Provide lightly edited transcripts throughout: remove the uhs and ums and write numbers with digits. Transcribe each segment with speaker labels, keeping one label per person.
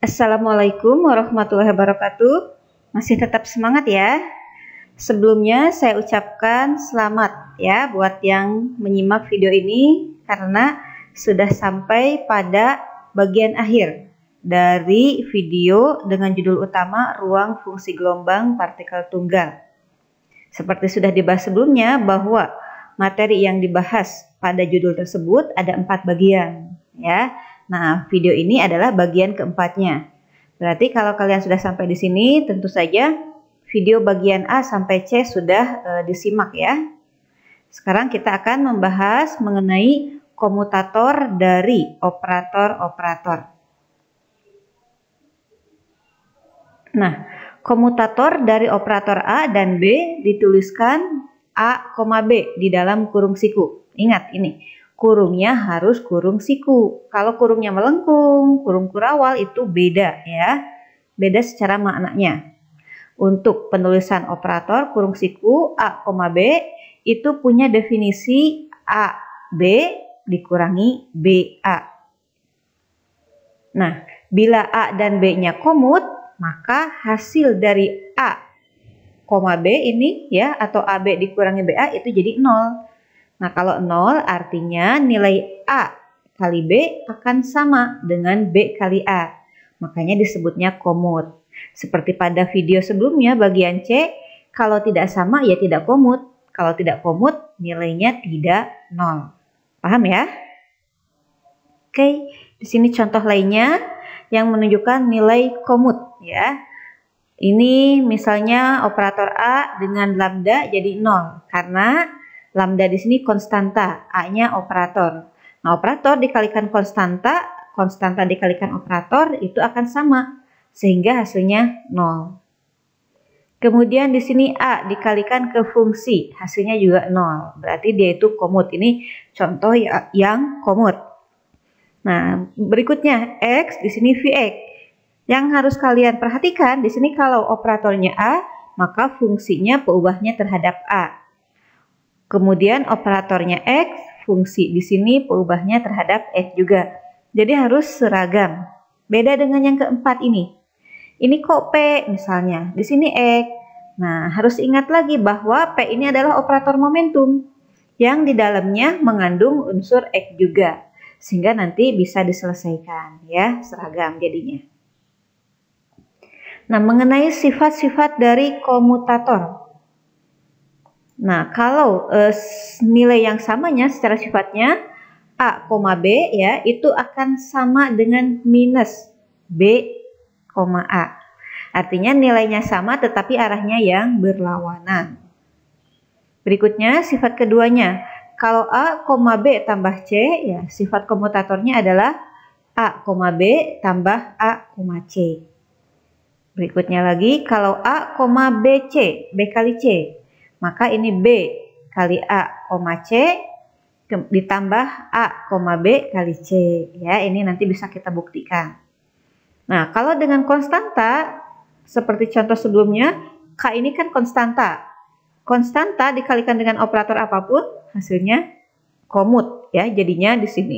Speaker 1: Assalamualaikum warahmatullahi wabarakatuh. Masih tetap semangat ya. Sebelumnya saya ucapkan selamat ya buat yang menyimak video ini karena sudah sampai pada bagian akhir dari video dengan judul utama ruang fungsi gelombang partikel tunggal. Seperti sudah dibahas sebelumnya bahwa materi yang dibahas pada judul tersebut ada 4 bagian ya. Nah, video ini adalah bagian keempatnya. Berarti kalau kalian sudah sampai di sini, tentu saja video bagian A sampai C sudah disimak ya. Sekarang kita akan membahas mengenai komutator dari operator-operator. Nah, komutator dari operator A dan B dituliskan A, B di dalam kurung siku. Ingat ini. Kurungnya harus kurung siku. Kalau kurungnya melengkung, kurung kurawal itu beda ya. Beda secara maknanya. Untuk penulisan operator kurung siku A, B itu punya definisi AB dikurangi BA. Nah, bila A dan B-nya komut, maka hasil dari A, B ini ya atau AB dikurangi BA itu jadi 0. Nah, kalau 0 artinya nilai A kali B akan sama dengan B kali A. Makanya disebutnya komut. Seperti pada video sebelumnya bagian C, kalau tidak sama ya tidak komut. Kalau tidak komut nilainya tidak 0. Paham ya? Oke, di sini contoh lainnya yang menunjukkan nilai komut ya. Ini misalnya operator A dengan lambda jadi 0 karena lambda di sini konstanta, A-nya operator. Nah, operator dikalikan konstanta, konstanta dikalikan operator itu akan sama, sehingga hasilnya 0. Kemudian di sini A dikalikan ke fungsi, hasilnya juga 0. Berarti dia itu komut. Ini contoh yang komut. Nah, berikutnya X, di sini Vx. Yang harus kalian perhatikan, di sini kalau operatornya A, maka fungsinya peubahnya terhadap A. Kemudian operatornya X, fungsi di sini peubahnya terhadap X juga. Jadi harus seragam. Beda dengan yang keempat ini. Ini kok P misalnya, di sini X. Nah, harus ingat lagi bahwa P ini adalah operator momentum yang di dalamnya mengandung unsur X juga. Sehingga nanti bisa diselesaikan ya, seragam jadinya. Nah, mengenai sifat-sifat dari komutator. Nah, kalau nilai yang samanya secara sifatnya A, B ya, itu akan sama dengan minus B, A. Artinya nilainya sama tetapi arahnya yang berlawanan. Berikutnya sifat keduanya. Kalau A, B tambah C ya, sifat komutatornya adalah A, B tambah A, C. Berikutnya lagi kalau A, BC, B kali C. Maka ini B kali A, C ditambah A, B kali C. Ya, ini nanti bisa kita buktikan. Nah, kalau dengan konstanta, seperti contoh sebelumnya, K ini kan konstanta. Konstanta dikalikan dengan operator apapun, hasilnya komut. Ya, jadinya di sini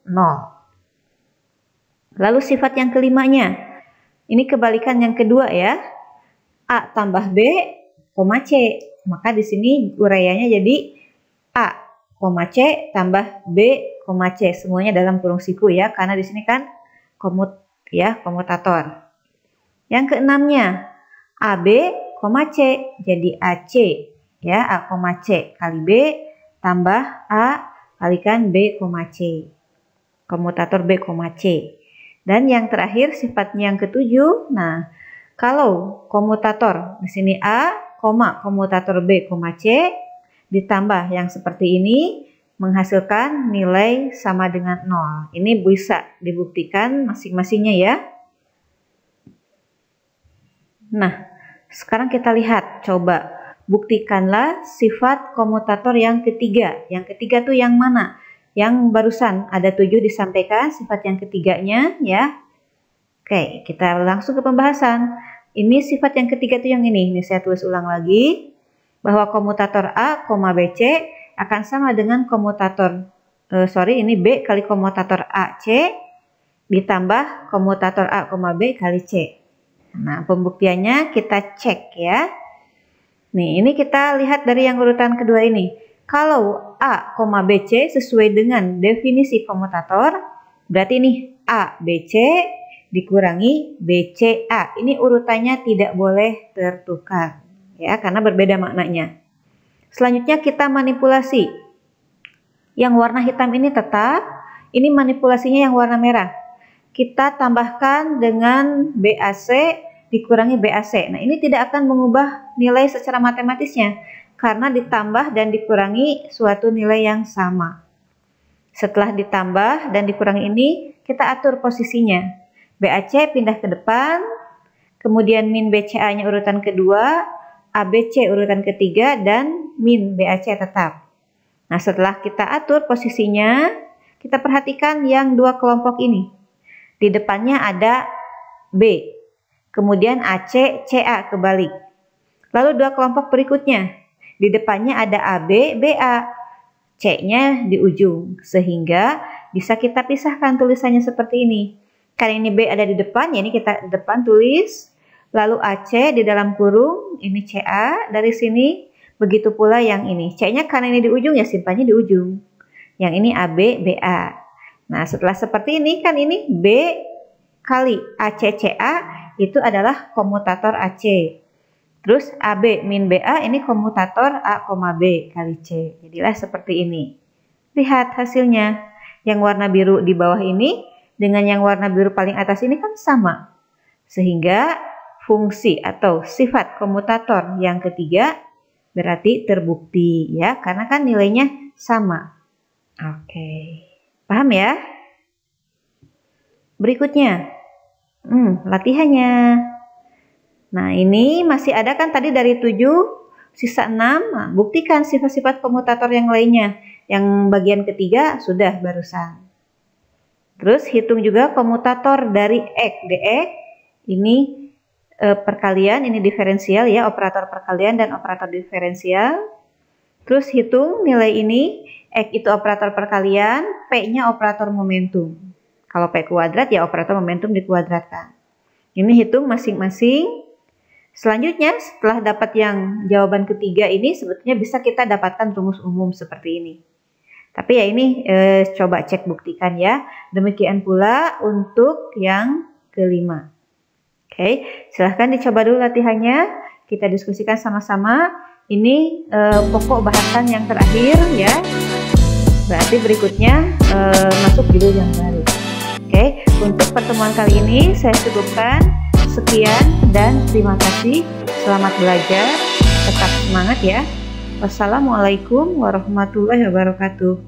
Speaker 1: 0. Lalu sifat yang kelimanya. Ini kebalikan yang kedua ya. A tambah B, C. Maka di sini uraiannya jadi A, C tambah B, C. Semuanya dalam kurung siku ya, karena di sini kan komut ya, komutator. Yang keenamnya AB, C. Jadi AC ya, A, C kali B tambah A kalikan B, C. Komutator B, C. Dan yang terakhir sifatnya yang ketujuh. Nah, kalau komutator di sini A, komutator B, C ditambah yang seperti ini menghasilkan nilai sama dengan 0. Ini bisa dibuktikan masing-masingnya ya. Nah, sekarang kita lihat, coba buktikanlah sifat komutator yang ketiga. Yang ketiga tuh yang mana? Yang barusan ada 7 disampaikan sifat yang ketiganya ya. Oke, kita langsung ke pembahasan. Ini sifat yang ketiga itu yang ini. Ini saya tulis ulang lagi. Bahwa komutator A, BC akan sama dengan komutator, ini B kali komutator AC ditambah komutator A, B kali C. Nah, pembuktiannya kita cek ya. Nih, ini kita lihat dari yang urutan kedua ini. Kalau A, B, C sesuai dengan definisi komutator, berarti ini A, B, C dikurangi B, C, A. Ini urutannya tidak boleh tertukar ya, karena berbeda maknanya. Selanjutnya kita manipulasi. Yang warna hitam ini tetap, ini manipulasinya yang warna merah. Kita tambahkan dengan BAC dikurangi BAC. Nah, ini tidak akan mengubah nilai secara matematisnya karena ditambah dan dikurangi suatu nilai yang sama. Setelah ditambah dan dikurangi ini, kita atur posisinya. BAC pindah ke depan, kemudian min BCA-nya urutan kedua, ABC urutan ketiga, dan min BAC tetap. Nah, setelah kita atur posisinya, kita perhatikan yang dua kelompok ini. Di depannya ada B, kemudian AC, CA kebalik. Lalu dua kelompok berikutnya, di depannya ada AB, BA, C-nya di ujung. Sehingga bisa kita pisahkan tulisannya seperti ini. Karena ini B ada di depan, ya ini kita depan tulis. Lalu AC di dalam kurung, ini CA dari sini. Begitu pula yang ini. C-nya karena ini di ujung, ya simpannya di ujung. Yang ini AB, BA. Nah, setelah seperti ini, kan ini B kali ACCA itu adalah komutator AC. Terus AB min BA ini komutator A, B kali C. Jadilah seperti ini. Lihat hasilnya. Yang warna biru di bawah ini dengan yang warna biru paling atas ini kan sama. Sehingga fungsi atau sifat komutator yang ketiga berarti terbukti ya, karena kan nilainya sama. Oke, paham ya? Berikutnya, latihannya. Nah, ini masih ada kan tadi dari 7, sisa 6. Nah, buktikan sifat-sifat komutator yang lainnya. Yang bagian ketiga sudah barusan. Terus hitung juga komutator dari X, DX. Ini perkalian, ini diferensial ya, operator perkalian dan operator diferensial. Terus hitung nilai ini, X itu operator perkalian, P-nya operator momentum. Kalau P kuadrat ya operator momentum dikuadratkan. Ini hitung masing-masing. Selanjutnya setelah dapat yang jawaban ketiga ini sebetulnya bisa kita dapatkan rumus umum seperti ini. Tapi ya ini coba cek buktikan ya. Demikian pula untuk yang kelima. Oke, silahkan dicoba dulu latihannya. Kita diskusikan sama-sama. Ini pokok bahasan yang terakhir ya. Berarti berikutnya masuk judul yang baru. Oke, untuk pertemuan kali ini saya cukupkan. Sekian dan terima kasih. Selamat belajar. Tetap semangat ya. Wassalamualaikum warahmatullahi wabarakatuh.